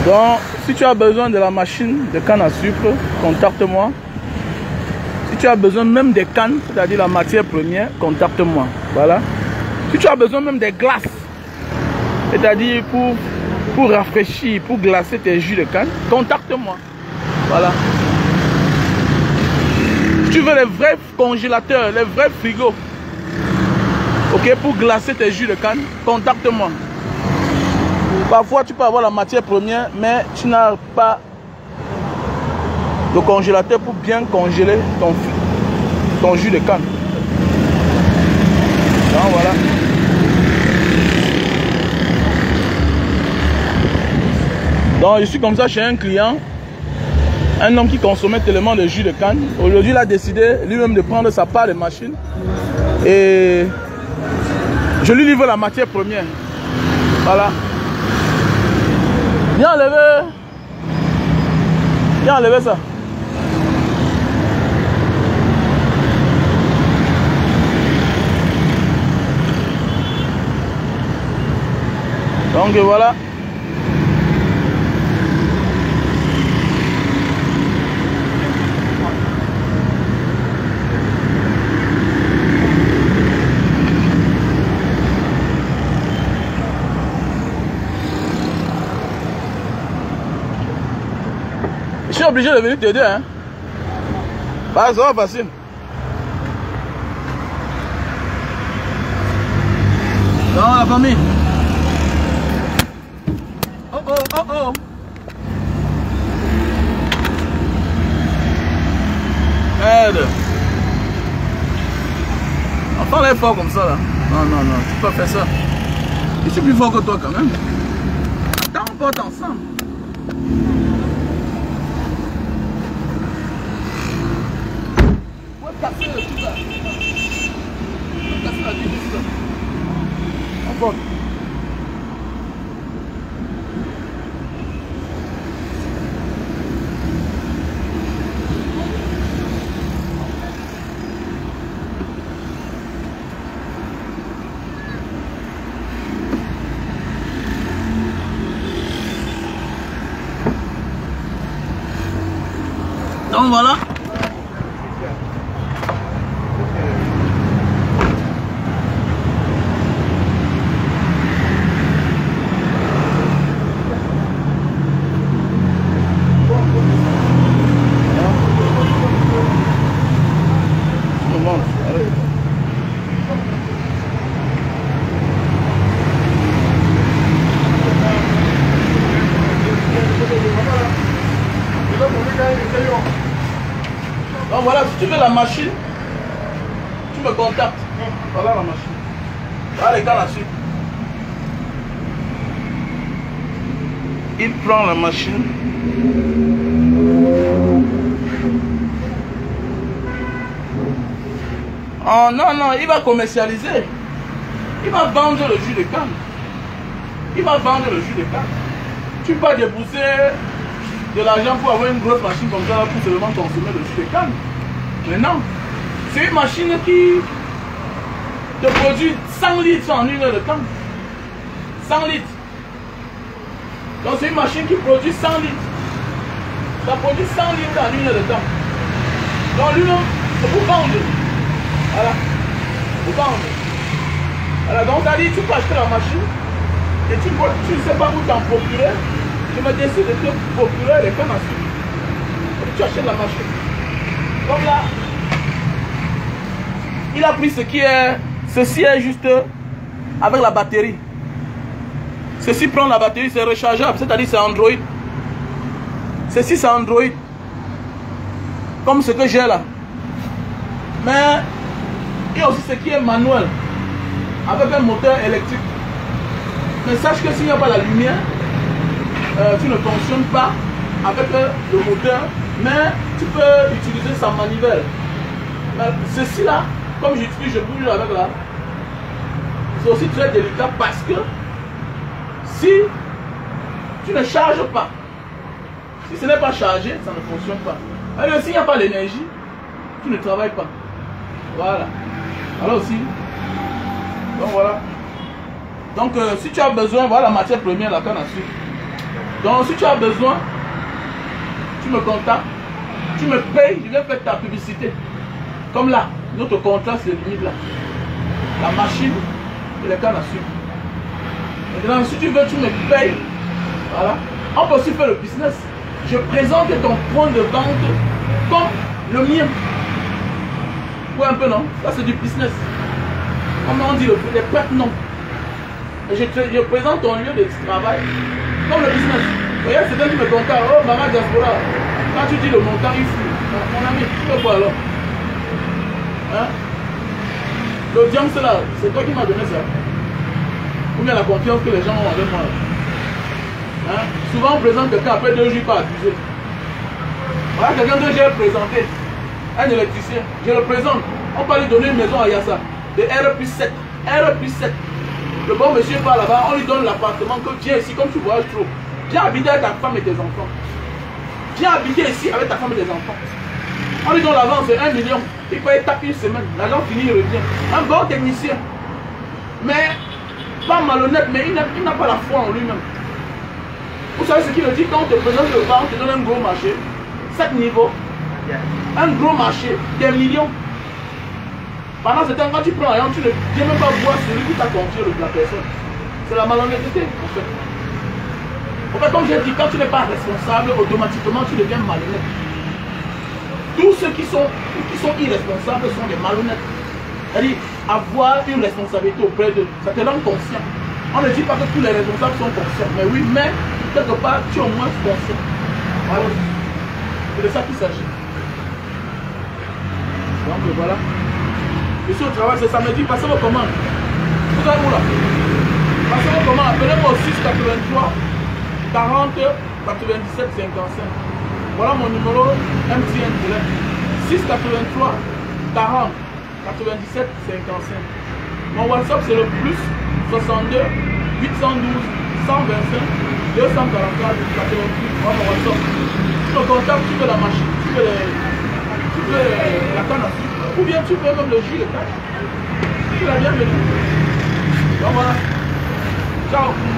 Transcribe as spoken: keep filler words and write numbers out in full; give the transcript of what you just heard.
Donc, si tu as besoin de la machine de canne à sucre, contacte-moi. Si tu as besoin même des cannes, c'est-à-dire la matière première, contacte-moi. Voilà. Si tu as besoin même des glaces, c'est-à-dire pour, pour rafraîchir, pour glacer tes jus de canne, contacte-moi. Voilà. Si tu veux les vrais congélateurs, les vrais frigos, ok, pour glacer tes jus de canne, contacte-moi. Parfois, tu peux avoir la matière première, mais tu n'as pas de congélateur pour bien congeler ton, ton jus de canne. Donc, voilà. Donc, je suis comme ça chez un client, un homme qui consommait tellement de jus de canne. Aujourd'hui, il a décidé lui-même de prendre sa part de machine et je lui livre la matière première. Voilà. Viens enlever. Viens enlever ça. Donc voilà. Je suis obligé de venir t'aider, hein. Bah, ça va facile. Dans la famille. Oh oh oh oh. Merde. Enfin, là, fort comme ça, là. Non, non, non, tu peux pas faire ça. Je suis plus fort que toi, quand même. Attends, on porte ensemble. Casser le truc là. Casser la vis là. En porte. Donc voilà. Donc voilà, si tu veux la machine, tu me contactes. Voilà la machine. Voilà les cannes à sucre. Il prend la machine. Oh non, non, il va commercialiser. Il va vendre le jus de canne. Il va vendre le jus de canne. Tu peux débourser de l'argent pour avoir une grosse machine comme ça pour seulement consommer le jus de canne. Mais non, c'est une machine qui te produit cent litres en une heure de temps. cent litres. Donc c'est une machine qui produit cent litres. Ça produit cent litres en une heure de temps. Donc lui-même, c'est pour vendre. Voilà. Pour vendre. Voilà, donc ça dit, tu peux acheter la machine et tu ne sais pas où t'en procurer. Je me décide de te procurer les cannes à sucre. Et tu achètes la machine. Comme là, il a pris ce qui est, ceci est juste avec la batterie. Ceci prend la batterie, c'est rechargeable, c'est-à-dire c'est Android. Ceci c'est Android. Comme ce que j'ai là. Mais il y a aussi ce qui est manuel, avec un moteur électrique. Mais sache que s'il n'y a pas la lumière, euh, tu ne fonctionnes pas avec le moteur, mais tu peux utiliser sa manivelle. Mais ceci là, comme j'utilise, je bouge avec là, c'est aussi très délicat parce que si tu ne charges pas, si ce n'est pas chargé, ça ne fonctionne pas. Alors s'il n'y a pas l'énergie, tu ne travailles pas. Voilà. Alors aussi, donc voilà. Donc euh, si tu as besoin, voilà la matière première, la canne à sucre. Donc si tu as besoin, tu me contactes, tu me payes, je vais faire ta publicité. Comme là, notre contrat se limite là. La machine et les cannes à sucre. Maintenant, si tu veux, tu me payes. Voilà. On peut aussi faire le business. Je présente ton point de vente comme le mien. Oui, un peu non. Ça, c'est du business. Comment on dit le, les prêts, non. Et je, te, je présente ton lieu de travail comme le business. Regarde, c'est toi qui me contacte. Oh, Mama Diaspora. Quand tu dis le montant, il fout. Mon ami, tu fais quoi alors? Hein? L'audience là, c'est toi qui m'as donné ça. Ou bien la confiance que les gens ont avec moi. Hein? Souvent on présente quelqu'un après deux jours pas accusé. Voilà quelqu'un que j'ai présenté. Un électricien. Je le présente. On peut lui donner une maison à Yassa. De R plus sept. R plus sept. Le bon monsieur part là-bas, on lui donne l'appartement que viens ici comme tu voyages trop. Viens habiter avec ta femme et tes enfants. Viens habiter ici avec ta femme et tes enfants. On lui donne l'avance de un million. Il peut être tapé une semaine. L'argent fini, il revient. Un bon technicien. Mais, pas malhonnête, mais il n'a pas la foi en lui-même. Vous savez ce qu'il dit quand on te présente le bas, on te donne un gros marché. sept niveaux. Un gros marché. Des millions. Pendant ce temps, quand tu prends l'argent, tu ne viens même pas voir celui qui t'a confié la personne. C'est la malhonnêteté, en fait. En fait, comme j'ai dit, quand tu n'es pas responsable, automatiquement, tu deviens malhonnête. Tous ceux qui sont, qui sont irresponsables sont des malhonnêtes. C'est-à-dire, avoir une responsabilité auprès d'eux, ça te rend conscient. On ne dit pas que tous les responsables sont conscients, mais oui, mais quelque part, tu es au moins conscient. Voilà. C'est de ça qu'il s'agit. Donc voilà. Je suis au travail, c'est samedi, passez vos commandes. Vous êtes où là? Passez vos commandes, appelez-moi au six quatre-vingt-trois quarante quatre-vingt-dix-sept cinquante-cinq. Voilà mon numéro M T N direct. six quatre-vingt-trois quarante quatre-vingt-dix-sept cinquante-cinq. Mon WhatsApp c'est le plus soixante-deux huit cent douze cent vingt-cinq deux cent quarante-quatre quatre-vingt-huit. Voilà mon WhatsApp. Tu me contactes, tu veux la machine, tu veux, les, tu veux les, la canne à sucre, ou bien tu veux même le jus de canne. Tu l'as bien venu. Donc voilà. Ciao.